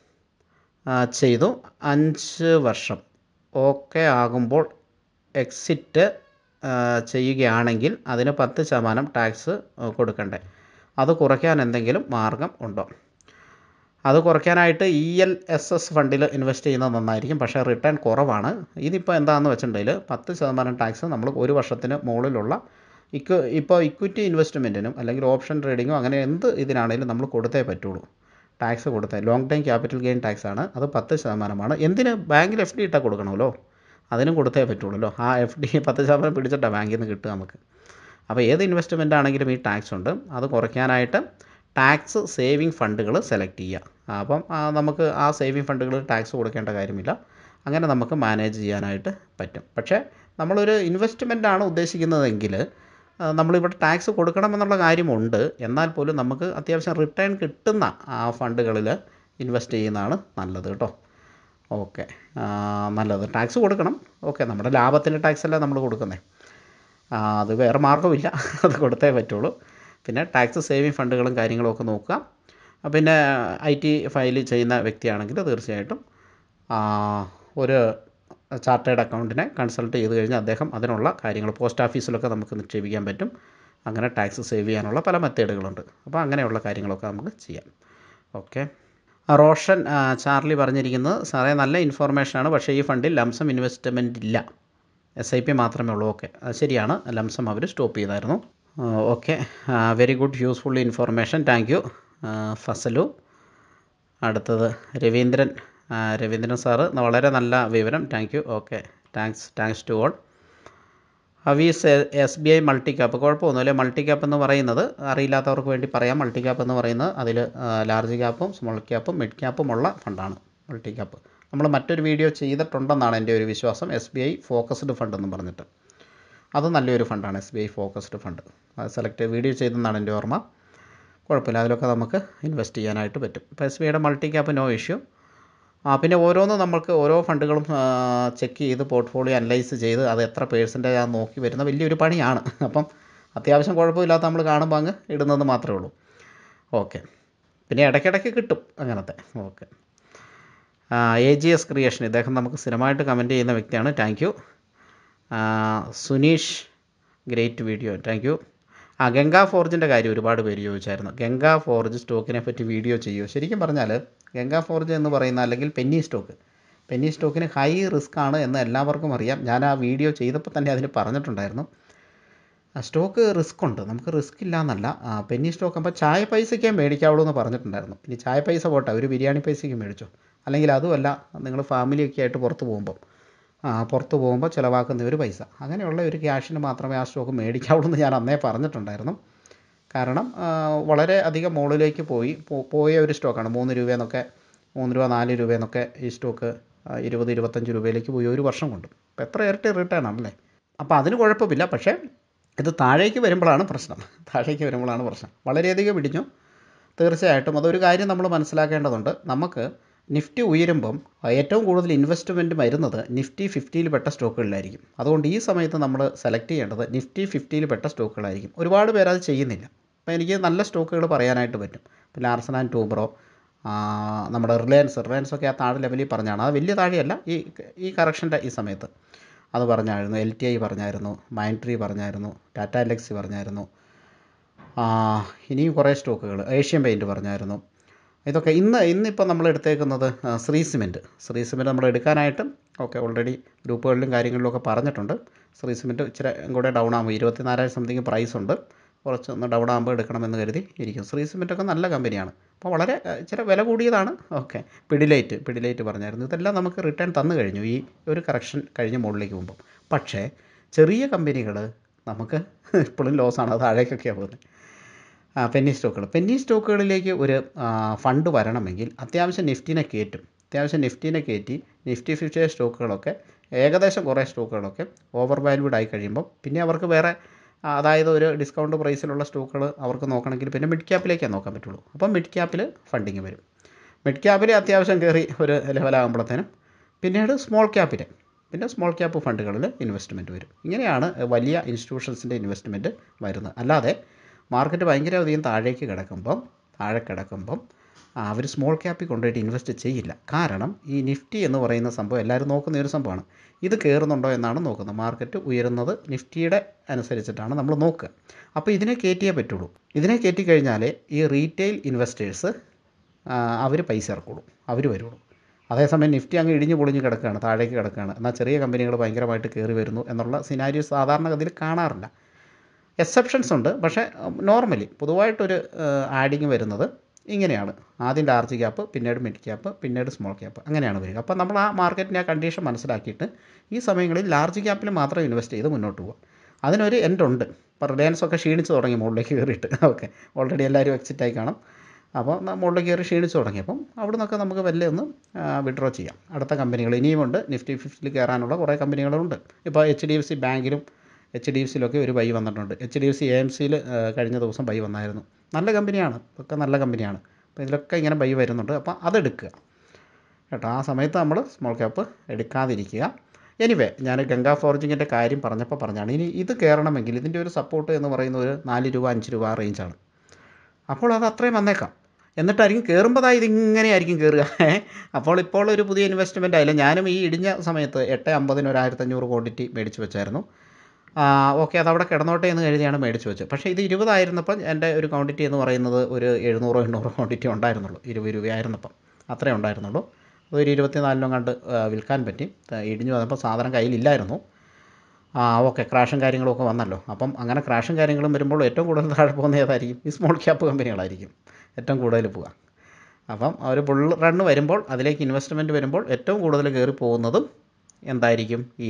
ചെയ്തു, അഞ്ച് വർഷം ഓക്കെ ആകുമ്പോൾ എക്സിറ്റ് ചെയ്യുകയാണെങ്കിൽ അതിന് പത്ത് ശതമാനം ടാക്സ് കൊടുക്കണ്ടേ? അത് കുറയ്ക്കാൻ എന്തെങ്കിലും മാർഗം ഉണ്ടോ? അത് കുറയ്ക്കാനായിട്ട് ഇ എൽ എസ് എസ് ഫണ്ടിൽ ഇൻവെസ്റ്റ് ചെയ്യുന്നത് നന്നായിരിക്കും, പക്ഷേ റിട്ടേൺ കുറവാണ്. ഇതിപ്പോൾ എന്താണെന്ന് വെച്ചിട്ടുണ്ടെങ്കിൽ പത്ത് ശതമാനം ടാക്സ് നമ്മൾ ഒരു വർഷത്തിന് മുകളിലുള്ള ഇക്വ ഇപ്പോൾ ഇക്വിറ്റി ഇൻവെസ്റ്റ്മെൻറ്റിനും അല്ലെങ്കിൽ ഓപ്ഷൻ ട്രേഡിങ്ങോ അങ്ങനെ എന്ത് ഇതിനാണെങ്കിലും നമ്മൾ കൊടുത്തേ പറ്റുള്ളൂ, ടാക്സ് കൊടുത്തേ. Long time capital gain tax ആണ്, അത് പത്ത് ശതമാനമാണ്. എന്തിന്? ബാങ്കിൽ എഫ് ഡി ഇട്ടാൽ കൊടുക്കണമല്ലോ, അതിനും കൊടുത്തേ പറ്റുള്ളൂ. ആ എഫ് ഡി പത്ത് ശതമാനം പിടിച്ചിട്ടാണ് ബാങ്കിൽ നിന്ന് കിട്ടുക നമുക്ക്. അപ്പോൾ ഏത് ഇൻവെസ്റ്റ്മെൻ്റ് ആണെങ്കിലും ഈ ടാക്സ് ഉണ്ട്. അത് കുറയ്ക്കാനായിട്ട് ടാക്സ് സേവിങ് ഫണ്ടുകൾ സെലക്ട് ചെയ്യുക. അപ്പം നമുക്ക് ആ സേവിങ് ഫണ്ടുകൾ ടാക്സ് കൊടുക്കേണ്ട കാര്യമില്ല, അങ്ങനെ നമുക്ക് മാനേജ് ചെയ്യാനായിട്ട് പറ്റും. പക്ഷേ നമ്മളൊരു ഇൻവെസ്റ്റ്മെൻറ്റാണ് ഉദ്ദേശിക്കുന്നതെങ്കിൽ നമ്മളിവിടെ ടാക്സ് കൊടുക്കണമെന്നുള്ള കാര്യമുണ്ട്. എന്നാൽ പോലും നമുക്ക് അത്യാവശ്യം റിട്ടേൺ കിട്ടുന്ന ആ ഫണ്ടുകളിൽ ഇൻവെസ്റ്റ് ചെയ്യുന്നതാണ് നല്ലത് കേട്ടോ. ഓക്കെ, നല്ലത്. ടാക്സ് കൊടുക്കണം, ഓക്കെ, നമ്മുടെ ലാഭത്തിൻ്റെ ടാക്സ് അല്ല നമ്മൾ കൊടുക്കുന്നത്, അത് വേറെ മാർഗ്ഗമില്ല, അത് കൊടുത്തേ പറ്റുള്ളൂ. പിന്നെ ടാക്സ് സേവിങ് ഫണ്ടുകളും കാര്യങ്ങളും ഒക്കെ നോക്കുക. പിന്നെ ഐ ടി ഫയൽ ചെയ്യുന്ന വ്യക്തിയാണെങ്കിൽ തീർച്ചയായിട്ടും ഒരു ചാർട്ടേഡ് അക്കൗണ്ടിനെ കൺസൾട്ട് ചെയ്ത് കഴിഞ്ഞാൽ അദ്ദേഹം അതിനുള്ള കാര്യങ്ങൾ പോസ്റ്റ് ഓഫീസിലൊക്കെ നമുക്ക് നിക്ഷേപിക്കാൻ പറ്റും. അങ്ങനെ ടാക്സ് സേവ് ചെയ്യാനുള്ള പല മെത്തേഡുകളുണ്ട്. അപ്പോൾ അങ്ങനെയുള്ള കാര്യങ്ങളൊക്കെ നമുക്ക് ചെയ്യാം. ഓക്കെ, റോഷൻ ചാർലി പറഞ്ഞിരിക്കുന്നത്, സാറേ നല്ല ഇൻഫോർമേഷനാണ്, പക്ഷേ ഈ ഫണ്ടിൽ ലംസം ഇൻവെസ്റ്റ്മെൻറ്റ് ഇല്ല, എസ് ഐ പി മാത്രമേ ഉള്ളൂ. ഓക്കെ, അത് ശരിയാണ്, ലംസം അവർ സ്റ്റോപ്പ് ചെയ്തായിരുന്നു. Okay, very good useful information, thank you Fasalu. അടുത്തത് രവീന്ദ്രൻ, രവീന്ദ്രൻ സാറ്, വളരെ നല്ല വിവരം, thank you. Okay, thanks thanks to all. How is S B I multi cap? കുഴപ്പമൊന്നുമില്ല. മൾട്ടി ക്യാപ്പ് എന്ന് പറയുന്നത് അറിയില്ലാത്തവർക്ക് വേണ്ടി പറയാം. മൾട്ടി ക്യാപ്പ് എന്ന് പറയുന്നത് അതിൽ ലാർജ് ക്യാപ്പും സ്മോൾ ക്യാപ്പും മിഡ് ക്യാപ്പും ഉള്ള ഫണ്ടാണ് മൾട്ടി ക്യാപ്പ്. നമ്മൾ മറ്റൊരു വീഡിയോ ചെയ്തിട്ടുണ്ടെന്നാണ് എൻ്റെ ഒരു വിശ്വാസം, S B I focused fund എന്ന് പറഞ്ഞിട്ട്. അത് നല്ലൊരു ഫണ്ടാണ്, S B I focused fund. അത് സെലക്ട് വീഡിയോ ചെയ്തെന്നാണ് എൻ്റെ ഓർമ്മ. കുഴപ്പമില്ല, അതിലൊക്കെ നമുക്ക് ഇൻവെസ്റ്റ് ചെയ്യാനായിട്ട് പറ്റും. ഇപ്പോൾ എസ് ബി ഐയുടെ മൾട്ടി ക്യാപ്പ് നോ ഇഷ്യൂ. പിന്നെ ഓരോന്നും നമുക്ക് ഓരോ ഫണ്ടുകളും ചെക്ക് ചെയ്ത് പോർട്ട്ഫോളിയോ അനലൈസ് ചെയ്ത് അത് എത്ര പേഴ്സൻറ്റേജ് ആ നോക്കി വരുന്ന വലിയൊരു പണിയാണ്. അപ്പം അത്യാവശ്യം കുഴപ്പമില്ലാത്ത നമ്മൾ കാണുമ്പോൾ അങ്ങ് ഇടുന്നത് മാത്രമേ ഉള്ളൂ. ഓക്കെ, പിന്നെ ഇടയ്ക്കിടയ്ക്ക് കിട്ടും അങ്ങനത്തെ. Okay, A G S creation, ഇദ്ദേഹം നമുക്ക് സ്ഥിരമായിട്ട് കമൻറ്റ് ചെയ്യുന്ന വ്യക്തിയാണ്, thank you. Suneesh, great video, thank you. ആ ഗംഗാ ഫോർജിൻ്റെ കാര്യം ഒരുപാട് പേര് ചോദിച്ചായിരുന്നു. ഗംഗാ ഫോർജ് സ്റ്റോക്കിനെ പറ്റി വീഡിയോ ചെയ്യുമോ? ശരിക്കും പറഞ്ഞാൽ ഗംഗാ ഫോർജ് എന്ന് പറയുന്ന അല്ലെങ്കിൽ പെന്നി സ്റ്റോക്ക്, പെന്നി സ്റ്റോക്കിന് ഹൈ റിസ്ക് ആണ് എന്ന് എല്ലാവർക്കും അറിയാം. ഞാൻ ആ വീഡിയോ ചെയ്തപ്പോൾ തന്നെ അതിന് പറഞ്ഞിട്ടുണ്ടായിരുന്നു. സ്റ്റോക്ക് റിസ്ക് ഉണ്ട്, നമുക്ക് റിസ്ക് ഇല്ല എന്നല്ല. പെന്നി സ്റ്റോക്ക് അപ്പോൾ ചായ പൈസയ്ക്കേ മേടിക്കാവുള്ളൂ എന്ന് പറഞ്ഞിട്ടുണ്ടായിരുന്നു. ഇനി ചായ പൈസ പോട്ടെ, ഒരു ബിരിയാണി പൈസയ്ക്ക് മേടിച്ചോ, അല്ലെങ്കിൽ അതുമല്ല നിങ്ങൾ ഫാമിലിയൊക്കെ ആയിട്ട് പുറത്ത് പോകുമ്പോൾ പുറത്ത് പോകുമ്പോൾ ചിലവാക്കുന്ന ഒരു പൈസ, അങ്ങനെയുള്ള ഒരു ക്യാഷിന് മാത്രമേ ആ സ്റ്റോക്ക് മേടിക്കാവുള്ളൂ എന്ന് ഞാൻ അന്നേ പറഞ്ഞിട്ടുണ്ടായിരുന്നു. കാരണം വളരെ അധികം മുകളിലേക്ക് പോയി പോയ ഒരു സ്റ്റോക്കാണ്. മൂന്ന് രൂപയെന്നൊക്കെ മൂന്ന് രൂപ നാല് രൂപയെന്നൊക്കെ ഈ സ്റ്റോക്ക് ഇരുപത് ഇരുപത്തഞ്ച് രൂപയിലേക്ക് പോയി ഒരു വർഷം കൊണ്ട്. അപ്പോൾ എത്ര ഇരട്ടി റിട്ടേൺ ആണല്ലേ. അപ്പോൾ അതിന് കുഴപ്പമില്ല. പക്ഷേ ഇത് താഴേക്ക് വരുമ്പോഴാണ് പ്രശ്നം, താഴേക്ക് വരുമ്പോഴാണ് പ്രശ്നം. വളരെയധികം പിടിഞ്ഞു തീർച്ചയായിട്ടും. അതൊരു കാര്യം നമ്മൾ മനസ്സിലാക്കേണ്ടതുണ്ട്. നമുക്ക് നിഫ്റ്റി ഉയരുമ്പം ഏറ്റവും കൂടുതൽ ഇൻവെസ്റ്റ്മെൻറ്റ് വരുന്നത് നിഫ്റ്റി ഫിഫ്റ്റിയിൽ പെട്ട സ്റ്റോക്കുകളിലായിരിക്കും. അതുകൊണ്ട് ഈ സമയത്ത് നമ്മൾ സെലക്ട് ചെയ്യേണ്ടത് നിഫ്റ്റി ഫിഫ്റ്റിയിൽ പെട്ട സ്റ്റോക്കുകളായിരിക്കും. ഒരുപാട് പേര് അത് ചെയ്യുന്നില്ല. അപ്പോൾ എനിക്ക് നല്ല സ്റ്റോക്കുകൾ പറയാനായിട്ട് പറ്റും. ഇപ്പോൾ ലാർസൻ ആൻഡ് ടൂബ്രോ, നമ്മുടെ റിലയൻസ് റിലയൻസ് ഒക്കെ ആ താഴെ ലെവലിൽ പറഞ്ഞാണ്. അത് വലിയ താഴെയല്ല, ഈ ഈ കറക്ഷൻ്റെ ഈ സമയത്ത് അത് പറഞ്ഞായിരുന്നു. എൽ ടി ഐ പറഞ്ഞായിരുന്നു, മൈൻട്രി പറഞ്ഞായിരുന്നു, ടാറ്റ എലക്സി പറഞ്ഞായിരുന്നു, ഇനിയും കുറേ സ്റ്റോക്കുകൾ, ഏഷ്യൻ പെയിൻറ്റ് പറഞ്ഞായിരുന്നു. ഇതൊക്കെ ഇന്ന് ഇന്നിപ്പോൾ നമ്മൾ എടുത്തേക്കുന്നത് ശ്രീ സിമെൻറ്റ് ശ്രീ സിമെൻറ്റ് നമ്മൾ എടുക്കാനായിട്ടും ഓക്കെ ഓൾറെഡി ഗ്രൂപ്പുകളിലും കാര്യങ്ങളിലും ഒക്കെ പറഞ്ഞിട്ടുണ്ട്. ശ്രീ സിമെൻറ്റ് ഇച്ചിരി കൂടെ ഡൗൺ ആകുമ്പോൾ ഇരുപത്തിനാലായിരം സംതിങ് പ്രൈസ് ഉണ്ട്, കുറച്ചൊന്ന് ഡൗൺ ആകുമ്പോൾ എടുക്കണമെന്ന് കരുതി ഇരിക്കും. ശ്രീ സിമെൻറ്റൊക്കെ നല്ല കമ്പനിയാണ്. അപ്പോൾ വളരെ ഇച്ചിരി വില കൂടിയതാണ്. ഓക്കെ, പിഡിലൈറ്റ് പിഡിലൈറ്റ് പറഞ്ഞായിരുന്നു. ഇതെല്ലാം നമുക്ക് റിട്ടേൺ തന്നു കഴിഞ്ഞു ഈ ഒരു കറക്ഷൻ കഴിഞ്ഞ് മുകളിലേക്ക് പോകുമ്പോൾ. പക്ഷേ ചെറിയ കമ്പനികൾ നമുക്ക് ഇപ്പോഴും ലോസാണ്, അത് താഴേക്കൊക്കെയാണ് പോകുന്നത്. പെന്നി സ്റ്റോക്കുകൾ പെന്നി സ്റ്റോക്കുകളിലേക്ക് ഒരു ഫണ്ട് വരണമെങ്കിൽ അത്യാവശ്യം നിഫ്റ്റിനെ കയറ്റും. അത്യാവശ്യം നിഫ്റ്റിനെ കയറ്റി നിഫ്റ്റി ഫിഫ്റ്റി സ്റ്റോക്കുകളൊക്കെ ഏകദേശം കുറേ സ്റ്റോക്കുകളൊക്കെ ഓവർ വാല്യൂഡ് ആയി കഴിയുമ്പോൾ പിന്നെ അവർക്ക് വേറെ, അതായത് ഒരു ഡിസ്കൗണ്ട് പ്രൈസിലുള്ള സ്റ്റോക്കുകൾ അവർക്ക് നോക്കണമെങ്കിൽ പിന്നെ മിഡ് ക്യാപ്പിലേക്കേ നോക്കാൻ പറ്റുള്ളൂ. അപ്പം മിഡ് ക്യാപ്പിൽ ഫണ്ടിങ് വരും. മിഡ് ക്യാപ്പിൽ അത്യാവശ്യം കയറി ഒരു ലെവലാകുമ്പോഴത്തേനും പിന്നീട് സ്മോൾ ക്യാപ്പിൽ പിന്നെ സ്മോൾ ക്യാപ്പ് ഫണ്ടുകളിൽ ഇൻവെസ്റ്റ്മെൻറ്റ് വരും. ഇങ്ങനെയാണ് വലിയ ഇൻസ്റ്റിറ്റ്യൂഷൻസിൻ്റെ ഇൻവെസ്റ്റ്മെൻറ്റ് വരുന്നത്. അല്ലാതെ മാർക്കറ്റ് ഭയങ്കരധികം താഴേക്ക് കിടക്കുമ്പം താഴെ കിടക്കുമ്പം അവർ സ്മോൾ ക്യാപ്പിൽ കൊണ്ടുപോയിട്ട് ഇൻവെസ്റ്റ് ചെയ്യില്ല. കാരണം ഈ നിഫ്റ്റി എന്ന് പറയുന്ന സംഭവം എല്ലാവരും നോക്കുന്ന ഒരു സംഭവമാണ്. ഇത് കയറുന്നുണ്ടോ എന്നാണ് നോക്കുന്നത്. മാർക്കറ്റ് ഉയരുന്നത് നിഫ്റ്റിയുടെ അനുസരിച്ചിട്ടാണ് നമ്മൾ നോക്കുക. അപ്പോൾ ഇതിനെ കയറ്റിയേ പറ്റുള്ളൂ. ഇതിനെ കയറ്റി കഴിഞ്ഞാൽ ഈ റീറ്റെയിൽ ഇൻവെസ്റ്റേഴ്സ് അവർ പൈസ ഇറക്കുള്ളൂ, അവർ വരുള്ളൂ. അതേസമയം നിഫ്റ്റി അങ്ങ് ഇടിഞ്ഞു പൊളിഞ്ഞ് കിടക്കുകയാണ്, താഴേക്ക് കിടക്കുകയാണ്, എന്നാൽ ചെറിയ കമ്പനികൾ ഭയങ്കരമായിട്ട് കയറി വരുന്നു എന്നുള്ള സിനാരിയോ സാധാരണഗതിയിൽ കാണാറില്ല. എക്സെപ്ഷൻസ് ഉണ്ട്, പക്ഷേ നോർമലി പൊതുവായിട്ടൊരു ആഡിങ് വരുന്നത് ഇങ്ങനെയാണ്. ആദ്യം ലാർജ് ക്യാപ്പ്, പിന്നീട് മിഡ് ക്യാപ്പ്, പിന്നീട് സ്മോൾ ക്യാപ്പ്, അങ്ങനെയാണ് വരിക. അപ്പോൾ നമ്മൾ ആ മാർക്കറ്റിൻ്റെ ആ കണ്ടീഷൻ മനസ്സിലാക്കിയിട്ട് ഈ സമയങ്ങളിൽ ലാർജ് ക്യാപ്പിൽ മാത്രം ഇൻവെസ്റ്റ് ചെയ്ത് മുന്നോട്ട് പോകുക. അതിനൊരു എൻഡ് ഉണ്ട്. ഇപ്പോൾ റിലയൻസ് ഒക്കെ ക്ഷീണിച്ച് തുടങ്ങി മുകളിലേക്ക് കയറിയിട്ട്. ഓക്കെ, ഓൾറെഡി എല്ലാവരും എക്സിറ്റായി കാണും. അപ്പോൾ മുകളിലേക്ക് കയറി ക്ഷീണിച്ച് തുടങ്ങിയപ്പം അവിടെ നിന്നൊക്കെ നമുക്ക് വല്ല ഒന്ന് വിഡ്രോ ചെയ്യാം. അടുത്ത കമ്പനികൾ ഇനിയുമുണ്ട്. നിഫ്റ്റി ഫിഫ്റ്റിയിൽ കയറാനുള്ള കുറേ കമ്പനികളുണ്ട്. ഇപ്പോൾ എച്ച് ഡി എഫ് സി ബാങ്കിലും എച്ച് ഡി എഫ് സിയിലൊക്കെ ഒരു ബൈ വന്നിട്ടുണ്ട്. H D F C A M സിയിൽ കഴിഞ്ഞ ദിവസം ബൈ വന്നായിരുന്നു. നല്ല കമ്പനിയാണ്, ഒക്കെ നല്ല കമ്പനിയാണ്. അപ്പോൾ ഇതിലൊക്കെ ഇങ്ങനെ ബൈ വരുന്നുണ്ട്. അപ്പോൾ അതെടുക്കുക കേട്ടോ. ആ സമയത്ത് നമ്മൾ സ്മോൾ ക്യാപ്പ് എടുക്കാതിരിക്കുക. എനിവേ, ഞാൻ ഗംഗാ ഫോർജിങ്ങിൻ്റെ കാര്യം പറഞ്ഞപ്പോൾ പറഞ്ഞാണ്. ഇനി ഇത് കയറണമെങ്കിൽ ഇതിൻ്റെ ഒരു സപ്പോർട്ട് എന്ന് പറയുന്നത് ഒരു നാല് രൂപ അഞ്ച് രൂപ റേഞ്ചാണ്. അപ്പോൾ അത് അത്രയും വന്നേക്കാം. എന്നിട്ടായിരിക്കും കയറുമ്പോൾ ഇതിങ്ങനെയായിരിക്കും കയറുക. അപ്പോൾ ഇപ്പോൾ ഒരു പുതിയ ഇൻവെസ്റ്റ്മെൻ്റ് ആയില്ല. ഞാനും ഈ ഇടിഞ്ഞ സമയത്ത് എട്ട് അമ്പതിന് ഒരു ആയിരത്തഞ്ഞൂറ് ക്വാണ്ടിറ്റി മേടിച്ച് വെച്ചായിരുന്നു. ഓക്കെ, അതവിടെ കിടന്നോട്ടെ എന്ന് കരുതിയാണ് മേടിച്ച് വെച്ചത്. പക്ഷേ ഇത് ഇരുപതായിരുന്നപ്പം എൻ്റെ ഒരു ക്വാണ്ടിറ്റി എന്ന് പറയുന്നത് ഒരു എഴുന്നൂറോ എണ്ണൂറോ ക്വാണ്ടിറ്റി ഉണ്ടായിരുന്നുള്ളൂ. ഇരുപത് രൂപയായിരുന്നപ്പം അത്രേ ഉണ്ടായിരുന്നുള്ളൂ. അതൊരു ഇരുപത്തിനാലിനും കണ്ട് വിൽക്കാൻ പറ്റി. ഇടിഞ്ഞു വന്നപ്പോൾ സാധനം കയ്യിലില്ലായിരുന്നു. ഓക്കെ, ക്രാഷും കാര്യങ്ങളൊക്കെ വന്നല്ലോ. അപ്പം അങ്ങനെ ക്രാഷും കാര്യങ്ങളും വരുമ്പോൾ ഏറ്റവും കൂടുതൽ താഴെ പോകുന്ന ഏതായിരിക്കും? ഈ സ്മോൾ ക്യാപ്പ് കമ്പനികളായിരിക്കും ഏറ്റവും കൂടുതൽ പോവുക. അപ്പം ഒരു ബുൾ റണ്ണ് വരുമ്പോൾ, അതിലേക്ക് ഇൻവെസ്റ്റ്മെൻറ്റ് വരുമ്പോൾ ഏറ്റവും കൂടുതൽ കയറി പോകുന്നതും എന്തായിരിക്കും? ഈ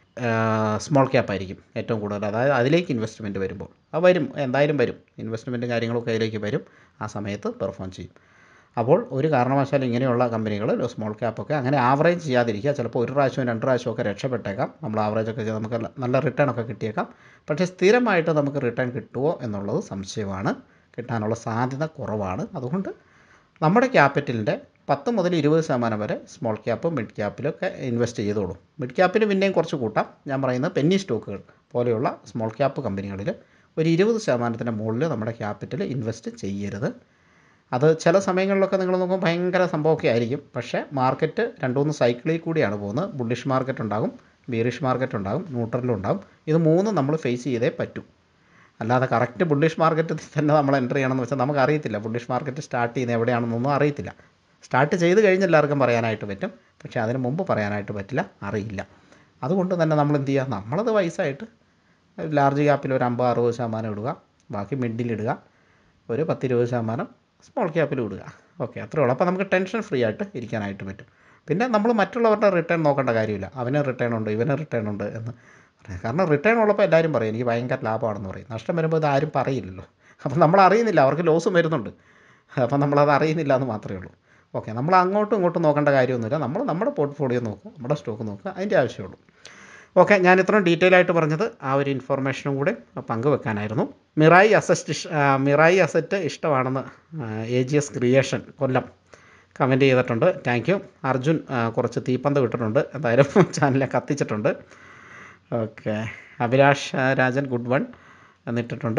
സ്മോൾ ക്യാപ്പ് ആയിരിക്കും ഏറ്റവും കൂടുതൽ. അതായത് അതിലേക്ക് ഇൻവെസ്റ്റ്മെൻറ്റ് വരുമ്പോൾ അത് വരും, എന്തായാലും വരും. ഇൻവെസ്റ്റ്മെൻറ്റും കാര്യങ്ങളൊക്കെ അതിലേക്ക് വരും. ആ സമയത്ത് പെർഫോം ചെയ്യും. അപ്പോൾ ഒരു കാരണവശാലും ഇങ്ങനെയുള്ള കമ്പനികൾ സ്മോൾ ക്യാപ്പൊക്കെ അങ്ങനെ ആവറേജ് ചെയ്യാതിരിക്കുക. ചിലപ്പോൾ ഒരു പ്രാവശ്യവും രണ്ട് പ്രാവശ്യമൊക്കെ രക്ഷപ്പെട്ടേക്കാം. നമ്മൾ ആവറേജൊക്കെ ചെയ്ത് നമുക്ക് നല്ല റിട്ടേൺ ഒക്കെ കിട്ടിയേക്കാം. പക്ഷേ സ്ഥിരമായിട്ട് നമുക്ക് റിട്ടേൺ കിട്ടുമോ എന്നുള്ളത് സംശയമാണ്. കിട്ടാനുള്ള സാധ്യത കുറവാണ്. അതുകൊണ്ട് നമ്മുടെ ക്യാപിറ്റലിൻ്റെ പത്ത് മുതൽ ഇരുപത് ശതമാനം വരെ സ്മോൾ ക്യാപ്പ് മിഡ് ക്യാപ്പിലൊക്കെ ഇൻവെസ്റ്റ് ചെയ്തോളൂ. മിഡ് ക്യാപ്പിൽ പിന്നെയും കുറച്ച് കൂട്ടാം. ഞാൻ പറയുന്നത് പെന്നി സ്റ്റോക്കുകൾ പോലെയുള്ള സ്മോൾ ക്യാപ്പ് കമ്പനികളിൽ ഒരു ഇരുപത് ശതമാനത്തിൻ്റെ മുകളിൽ നമ്മുടെ ക്യാപിറ്റൽ ഇൻവെസ്റ്റ് ചെയ്യരുത്. അത് ചില സമയങ്ങളിലൊക്കെ നിങ്ങൾ നോക്കുമ്പോൾ ഭയങ്കര സംഭവമൊക്കെ ആയിരിക്കും. പക്ഷേ മാർക്കറ്റ് രണ്ട് മൂന്ന് സൈക്കിളിൽ കൂടിയാണ് പോകുന്നത്. ബുള്ളിഷ് മാർക്കറ്റ് ഉണ്ടാകും, ബീറിഷ് മാർക്കറ്റ് ഉണ്ടാകും, ന്യൂട്രലും ഉണ്ടാകും. ഇത് മൂന്നും നമ്മൾ ഫേസ് ചെയ്തേ പറ്റൂ. അല്ലാതെ കറക്റ്റ് ബുള്ളിഷ് മാർക്കറ്റിൽ തന്നെ നമ്മൾ എൻ്റർ ചെയ്യണമെന്ന് വെച്ചാൽ നമുക്ക് അറിയത്തില്ല. ബുള്ളിഷ് മാർക്കറ്റ് സ്റ്റാർട്ട് ചെയ്യുന്നത് എവിടെയാണെന്നൊന്നും അറിയത്തില്ല. സ്റ്റാർട്ട് ചെയ്ത് കഴിഞ്ഞ് എല്ലാവർക്കും പറയാനായിട്ട് പറ്റും, പക്ഷേ അതിന് മുമ്പ് പറയാനായിട്ട് പറ്റില്ല, അറിയില്ല. അതുകൊണ്ട് തന്നെ നമ്മൾ എന്ത് ചെയ്യുക? നമ്മളത് വയസ്സായിട്ട് ലാർജ് ക്യാപ്പിൽ ഒരു അമ്പത് അറുപത് ശതമാനം ഇടുക, ബാക്കി മിഡിലിടുക, ഒരു പത്തിരുപത് ശതമാനം സ്മോൾ ക്യാപ്പിൽ ഇടുക. ഓക്കെ, അത്രേ ഉള്ളൂ. അപ്പോൾ നമുക്ക് ടെൻഷൻ ഫ്രീ ആയിട്ട് ഇരിക്കാനായിട്ട് പറ്റും. പിന്നെ നമ്മൾ മറ്റുള്ളവരുടെ റിട്ടേൺ നോക്കേണ്ട കാര്യമില്ല. അവന് റിട്ടേൺ ഉണ്ട്, ഇവന് റിട്ടേൺ ഉണ്ട് എന്ന് പറയാം. കാരണം റിട്ടേൺ ഉള്ളപ്പോൾ എല്ലാവരും പറയും എനിക്ക് ഭയങ്കര ലാഭമാണെന്ന് പറയും. നഷ്ടം വരുമ്പോൾ ഇത് ആരും പറയില്ലല്ലോ. അപ്പം നമ്മൾ അറിയുന്നില്ല, അവർക്ക് ലോസും വരുന്നുണ്ട്. അപ്പം നമ്മളത് അറിയുന്നില്ല എന്ന് മാത്രമേ ഉള്ളൂ. ഓക്കെ, നമ്മൾ അങ്ങോട്ടും ഇങ്ങോട്ടും നോക്കേണ്ട കാര്യമൊന്നുമില്ല. നമ്മൾ നമ്മുടെ പോർട്ട്ഫോളിയോ നോക്കുക, നമ്മുടെ സ്റ്റോക്ക് നോക്കുക, അതിൻ്റെ ആവശ്യമുള്ളൂ. ഓക്കെ, ഞാൻ ഇത്രയും ഡീറ്റെയിൽ ആയിട്ട് പറഞ്ഞത് ആ ഒരു ഇൻഫർമേഷനും കൂടെ പങ്കുവെക്കാനായിരുന്നു. മിറായി അസറ്റ് മിറായി അസറ്റ് ഇഷ്ടമാണെന്ന് A G S creation Kollam comment ചെയ്തിട്ടുണ്ട്. Thank you. അർജുൻ കുറച്ച് തീപ്പന്ത് വിട്ടിട്ടുണ്ട്, എന്തായാലും ചാനലിനെ കത്തിച്ചിട്ടുണ്ട്. Okay. Abhilash Rajan good one എന്നിട്ടിട്ടുണ്ട്.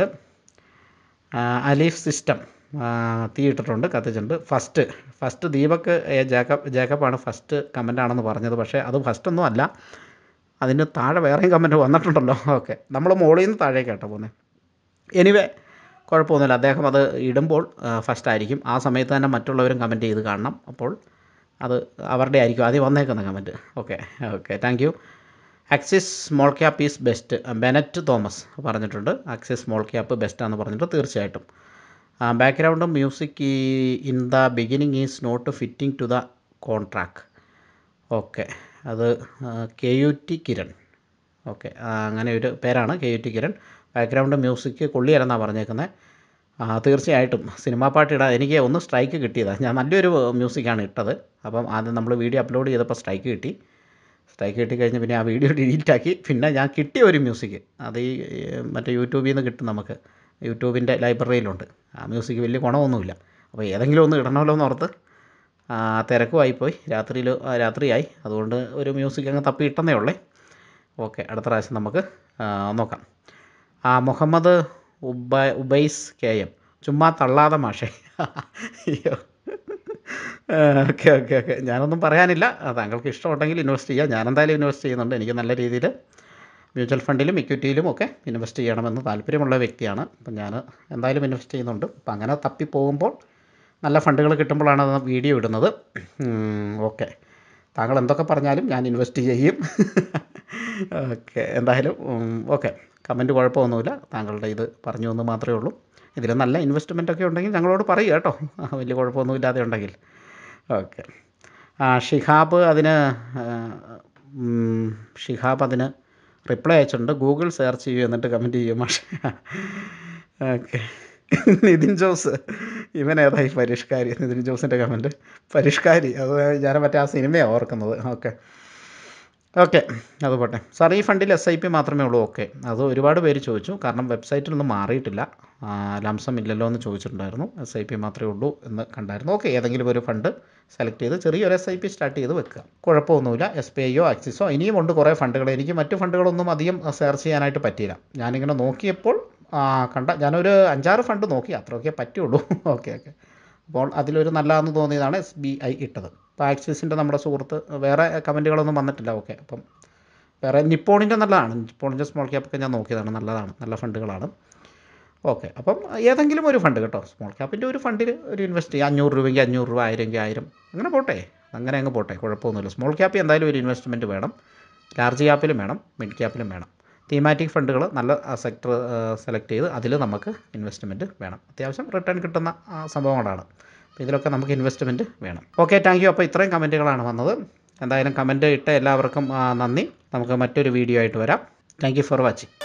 അലീഫ് സിസ്റ്റം തീ ഇട്ടിട്ടുണ്ട്, കത്തിച്ചിട്ടുണ്ട്. First first Deepak A Jacob ജേക്കബാണ് ഫസ്റ്റ് കമൻ്റ് ആണെന്ന് പറഞ്ഞത്. പക്ഷേ അത് ഫസ്റ്റൊന്നും അല്ല, അതിന് താഴെ വേറെയും കമൻറ്റ് വന്നിട്ടുണ്ടല്ലോ. ഓക്കെ, നമ്മൾ മുകളിൽ നിന്ന് താഴേക്ക് കേട്ടോ പോകുന്നത്. എനിവേ കുഴപ്പമൊന്നുമില്ല, അദ്ദേഹം അത് ഇടുമ്പോൾ ഫസ്റ്റ് ആയിരിക്കും. ആ സമയത്ത് തന്നെ മറ്റുള്ളവരും കമൻറ്റ് ചെയ്ത് കാണണം, അപ്പോൾ അത് അവരുടെ ആയിരിക്കും ആദ്യം വന്നേക്കുന്ന comment. Okay okay thank you. Axis small cap is best Bennett Thomas പറഞ്ഞിട്ടുണ്ട്. ആക്സിസ് സ്മോൾ ക്യാപ്പ് ബെസ്റ്റാണെന്ന് പറഞ്ഞിട്ട് തീർച്ചയായിട്ടും. Background music in the beginning is not fitting to the contract. Okay, അത് K U T Kiran. Okay, അങ്ങനെ ഒരു പേരാണ് K U T Kiran. Background music കൊള്ളിയല്ലെന്നാണ് പറഞ്ഞേക്കുന്നത്. തീർച്ചയായിട്ടും സിനിമാ പാട്ട് ഇടാൻ എനിക്ക് ഒന്ന് സ്ട്രൈക്ക് കിട്ടിയതാണ്. ഞാൻ നല്ലൊരു മ്യൂസിക്കാണ് ഇട്ടത്. അപ്പം ആദ്യം നമ്മൾ വീഡിയോ അപ്ലോഡ് ചെയ്തപ്പോൾ സ്ട്രൈക്ക് കിട്ടി. സ്ട്രൈക്ക് കിട്ടിക്കഴിഞ്ഞ് പിന്നെ ആ വീഡിയോ ഡിലീറ്റാക്കി. പിന്നെ ഞാൻ കിട്ടിയ ഒരു മ്യൂസിക്, അത് ഈ മറ്റേ യൂട്യൂബിൽ നിന്ന് കിട്ടും, നമുക്ക് യൂട്യൂബിൻ്റെ ലൈബ്രറിയിലുണ്ട്. ആ മ്യൂസിക് വലിയ ഗുണമൊന്നുമില്ല. അപ്പോൾ ഏതെങ്കിലും ഒന്ന് ഇടണമല്ലോ എന്ന് ഓർത്ത് തിരക്കുമായിപ്പോയി. രാത്രിയിൽ രാത്രിയായി, അതുകൊണ്ട് ഒരു മ്യൂസിക് അങ്ങ് തപ്പി ഇട്ടെന്നേ ഉള്ളേ. ഓക്കെ, അടുത്ത പ്രാവശ്യം നമുക്ക് നോക്കാം. ആ മുഹമ്മദ് ഉബ ഉബൈസ് കെ എം ചുമ്മാ തള്ളാതെ മാഷേ. അയ്യോ, ഓക്കെ ഓക്കെ ഓക്കെ ഞാനൊന്നും പറയാനില്ല. താങ്കൾക്ക് ഇഷ്ടമുണ്ടെങ്കിൽ ഇൻവെസ്റ്റ് ചെയ്യുക. ഞാനെന്തായാലും ഇൻവെസ്റ്റ് ചെയ്യുന്നുണ്ട്. എനിക്ക് നല്ല രീതിയിൽ മ്യൂച്വൽ ഫണ്ടിലും ഇക്വിറ്റിയിലും ഒക്കെ ഇൻവെസ്റ്റ് ചെയ്യണമെന്ന് താല്പര്യമുള്ള വ്യക്തിയാണ്. അപ്പം ഞാൻ എന്തായാലും ഇൻവെസ്റ്റ് ചെയ്യുന്നുണ്ട്. അപ്പം അങ്ങനെ തപ്പിപ്പോകുമ്പോൾ നല്ല ഫണ്ടുകൾ കിട്ടുമ്പോഴാണ് അത് വീഡിയോ ഇടുന്നത്. ഓക്കെ, താങ്കൾ എന്തൊക്കെ പറഞ്ഞാലും ഞാൻ ഇൻവെസ്റ്റ് ചെയ്യും. ഓക്കെ, എന്തായാലും ഓക്കെ, കമൻറ്റ് കുഴപ്പമൊന്നുമില്ല. താങ്കളുടെ ഇത് പറഞ്ഞു എന്ന് മാത്രമേ ഉള്ളൂ. ഇതിൽ നല്ല ഇൻവെസ്റ്റ്മെൻറ്റൊക്കെ ഉണ്ടെങ്കിൽ ഞങ്ങളോട് പറയുക കേട്ടോ, വലിയ കുഴപ്പമൊന്നുമില്ലാതെ ഉണ്ടെങ്കിൽ. ഓക്കെ. ഷിഹാബ് അതിന് ഷിഹാബ് അതിന് റിപ്ലൈ അയച്ചിട്ടുണ്ട്. ഗൂഗിൾ സെർച്ച് ചെയ്യൂ എന്നിട്ട് കമൻറ്റ് ചെയ്യും മാഷെ. ഓക്കെ. നിതിൻ ജോസ്, ഇവൻ ഏതായി പരിഷ്കാരി? നിതിൻ ജോസിൻ്റെ കമൻറ്റ് പരിഷ്കാരി, അത് ഞാൻ മറ്റേ ആ സിനിമയാണ് ഓർക്കുന്നത്. ഓക്കെ ഓക്കെ അത് പോട്ടെ. സാർ ഈ ഫണ്ടിൽ എസ് ഐ പി മാത്രമേ ഉള്ളൂ. ഓക്കെ, അത് ഒരുപാട് പേര് ചോദിച്ചു, കാരണം വെബ്സൈറ്റിലൊന്നും മാറിയിട്ടില്ല. ലംസം ഇല്ലല്ലോ എന്ന് ചോദിച്ചിട്ടുണ്ടായിരുന്നു. എസ് ഐ പി മാത്രമേ ഉള്ളൂ എന്ന് കണ്ടായിരുന്നു. ഓക്കെ, ഏതെങ്കിലും ഒരു ഫണ്ട് സെലക്ട് ചെയ്ത് ചെറിയൊരു എസ് ഐ പി സ്റ്റാർട്ട് ചെയ്ത് വെക്കുക, കുഴപ്പമൊന്നുമില്ല. എസ് ബി ഐയോ ആക്സിസോ ഇനിയും ഉണ്ട് കുറേ ഫണ്ടുകൾ. എനിക്ക് മറ്റ് ഫണ്ടുകളൊന്നും അധികം സെർച്ച് ചെയ്യാനായിട്ട് പറ്റിയില്ല. ഞാനിങ്ങനെ നോക്കിയപ്പോൾ കണ്ട ഞാനൊരു അഞ്ചാറ് ഫണ്ട് നോക്കി, അത്രയൊക്കെ പറ്റുള്ളൂ. ഓക്കെ ഓക്കെ അപ്പോൾ അതിലൊരു നല്ലതെന്ന് തോന്നിയതാണ് എസ് ബി ഐ ഇട്ടത്. ഇപ്പോൾ ആക്സിസിൻ്റെ നമ്മുടെ സുഹൃത്ത് വേറെ കമൻറ്റുകളൊന്നും വന്നിട്ടില്ല. ഓക്കെ, അപ്പം വേറെ നിപ്പോണിൻ്റെ നല്ലതാണ്. നിപ്പോണിൻ്റെ സ്മോൾ ക്യാപ്പൊക്കെ ഞാൻ നോക്കിയതാണ്, നല്ലതാണ്, നല്ല ഫണ്ടുകളാണ്. ഓക്കെ, അപ്പം ഏതെങ്കിലും ഒരു ഫണ്ട് കേട്ടോ, സ്മോൾ ക്യാപ്പിൻ്റെ ഒരു ഫണ്ടിൽ ഒരു ഇൻവെസ്റ്റ് ചെയ്യുക. അഞ്ഞൂറ് രൂപയ്ക്ക് അഞ്ഞൂറ് രൂപ, ആയിരമെങ്കിൽ ആയിരം, അങ്ങനെ പോട്ടെ, അങ്ങനെ അങ്ങ് പോട്ടെ, കുഴപ്പമൊന്നുമില്ല. സ്മോൾ ക്യാപ്പിൽ എന്തായാലും ഒരു ഇൻവെസ്റ്റ്മെൻറ്റ് വേണം. ലാർജ് ക്യാപ്പിലും വേണം, മിഡ് ക്യാപ്പിലും വേണം. തീമാറ്റിക് ഫണ്ടുകൾ നല്ല സെക്ടർ സെലക്ട് ചെയ്ത് അതിൽ നമുക്ക് ഇൻവെസ്റ്റ്മെൻറ്റ് വേണം. അത്യാവശ്യം റിട്ടേൺ കിട്ടുന്ന സംഭവങ്ങളാണ്. അപ്പോൾ ഇതിലൊക്കെ നമുക്ക് ഇൻവെസ്റ്റ്മെൻറ്റ് വേണം. Okay, thank you. അപ്പോൾ ഇത്രയും കമൻറ്റുകളാണ് വന്നത്. എന്തായാലും കമൻറ്റ് ഇട്ട എല്ലാവർക്കും നന്ദി. നമുക്ക് മറ്റൊരു വീഡിയോ ആയിട്ട് വരാം. Thank you for watching.